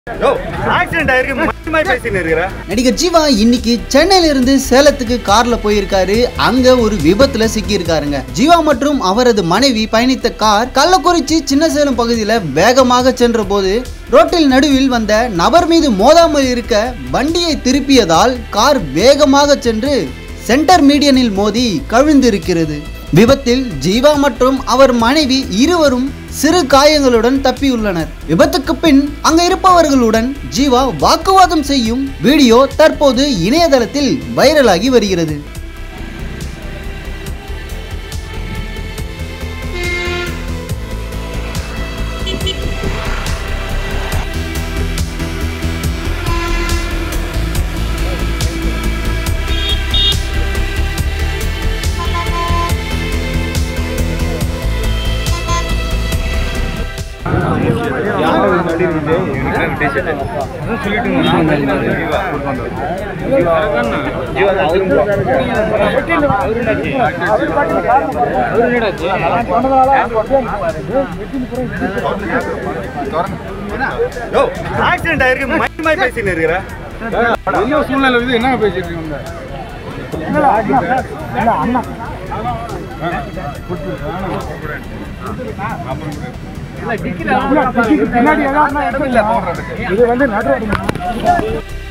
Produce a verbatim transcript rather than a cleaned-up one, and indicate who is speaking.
Speaker 1: நடிகர் ஜீவா இன்னைக்கு சென்னையில இருந்து சேலத்துக்கு கார்ல போயிருக்காரு. அங்க ஒரு விபத்துல சிக்கி இருக்காருங்க. ஜீவா மற்றும் அவரது மனைவி பயணித்த கார் கள்ளக்குறிச்சி சின்ன சேலம் பகுதியில வேகமாக சென்ற போது ரோட்டில் நடுவில் வந்த நபர் மீது மோதாமல் இருக்க வண்டியை திருப்பியதால் கார் வேகமாக சென்று சென்டர் மீடியனில் மோதி கவிழ்ந்திருக்கிறது. விபத்தில் ஜீவா மற்றும் அவர் மனைவி இருவரும் சிறு காயங்களுடன் தப்பியுள்ளனர். விபத்துக்கு பின் அங்க இருப்பவர்களுடன் ஜீவா வாக்குவாதம் செய்யும் வீடியோ தற்போது இணையதளத்தில் வைரலாகி வருகிறது.
Speaker 2: ஆக்சிடென்ட் ஆயிருக்கு மைமா பேசிட்டு இருக்கற என்ன சூழ்நிலை இது என்ன பேசிட்டு இருக்கீங்க அண்ணா இல்ல டிக்கெட் பின்னாடி எல்லாம் இல்ல போடுறதுக்கு இது வந்து நடு